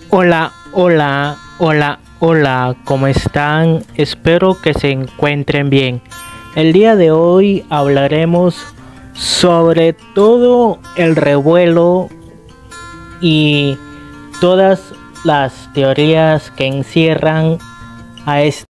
Hola, hola, hola, hola, ¿cómo están? Espero que se encuentren bien. El día de hoy hablaremos sobre todo el revuelo y todas las teorías que encierran a este.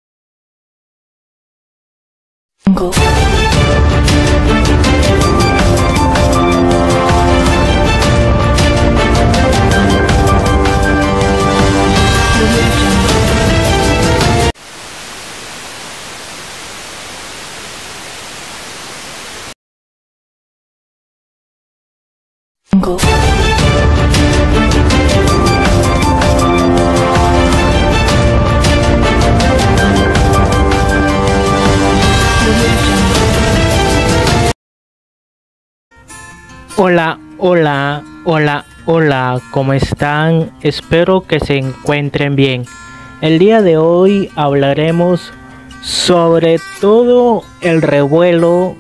Hola, hola, hola, hola, ¿cómo están? Espero que se encuentren bien. El día de hoy hablaremos sobre todo el revuelo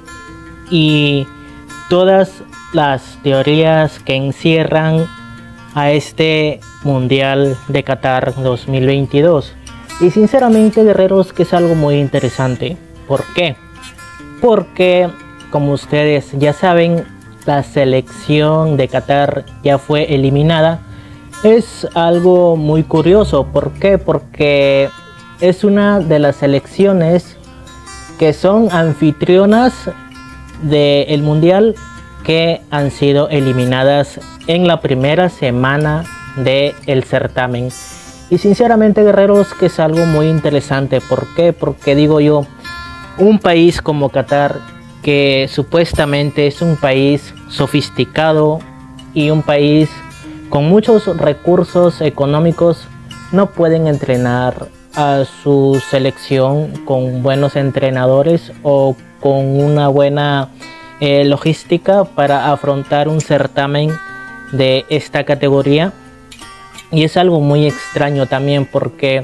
y todas las teorías que encierran a este Mundial de Qatar 2022. Y sinceramente, guerreros, que es algo muy interesante. ¿Por qué? Porque, como ustedes ya saben, la selección de Qatar ya fue eliminada. Es algo muy curioso. ¿Por qué? Porque es una de las selecciones que son anfitrionas del mundial que han sido eliminadas en la primera semana del certamen. Y sinceramente, guerreros, que es algo muy interesante. ¿Por qué? Porque digo yo, un país como Qatar, que supuestamente es un país sofisticado y un país con muchos recursos económicos, no pueden entrenar a su selección con buenos entrenadores o con una buena logística para afrontar un certamen de esta categoría. Y es algo muy extraño también, porque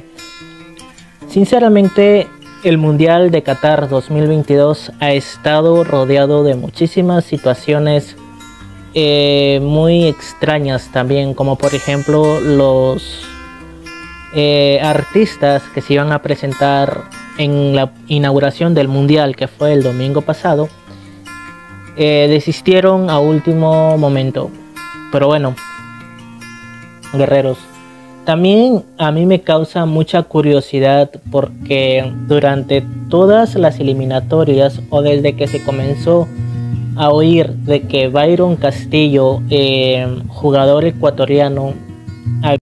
sinceramente el Mundial de Qatar 2022 ha estado rodeado de muchísimas situaciones muy extrañas también, como por ejemplo los artistas que se iban a presentar en la inauguración del Mundial, que fue el domingo pasado, desistieron a último momento. Pero bueno, guerreros, también a mí me causa mucha curiosidad, porque durante todas las eliminatorias, o desde que se comenzó a oír de que Byron Castillo, jugador ecuatoriano,